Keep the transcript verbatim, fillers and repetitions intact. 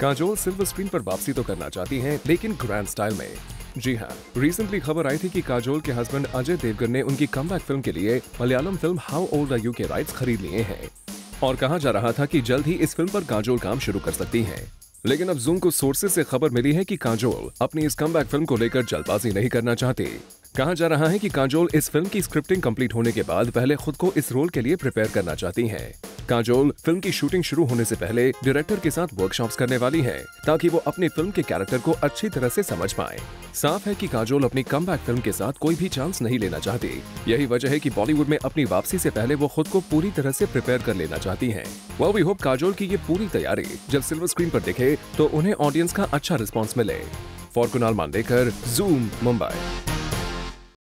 Kajol silver screen पर वापसी तो करना चाहती हैं, लेकिन ग्रैंड स्टाइल में। जी हाँ, रिसेंटली खबर आई थी कि काजोल के हस्बैंड अजय देवगन ने उनकी कमबैक फिल्म के लिए Malayalam film how old are you के राइट्स खरीद लिए हैं और कहा जा रहा था कि जल्द ही इस फिल्म पर काजोल काम शुरू कर सकती हैं। लेकिन अब जूम को सोर्सेज से खबर मिली है कि काजोल अपनी इस कमबैक फिल्म को लेकर जल्दबाजी नहीं करना चाहती। कहा जा रहा है कि काजोल इस फिल्म की स्क्रिप्टिंग कंप्लीट होने के बाद पहले खुद को इस रोल के लिए प्रिपेयर करना चाहती हैं। काजोल फिल्म की शूटिंग शुरू होने से पहले डायरेक्टर के साथ वर्कशॉप्स करने वाली है ताकि वो अपनी फिल्म के कैरेक्टर को अच्छी तरह से समझ पाए। साफ है कि काजोल अपनी कमबैक फिल्म के साथ कोई भी चांस नहीं लेना चाहती। यही वजह है कि बॉलीवुड में अपनी वापसी से पहले वो खुद को पूरी तरह से प्रिपेयर कर लेना चाहती हैं। वेल, वी होप काजोल की ये पूरी तैयारी जब सिल्वर स्क्रीन पर दिखे तो उन्हें ऑडियंस का अच्छा रिस्पॉन्स मिले। For Kunal Mandekar, zoom, Mumbai.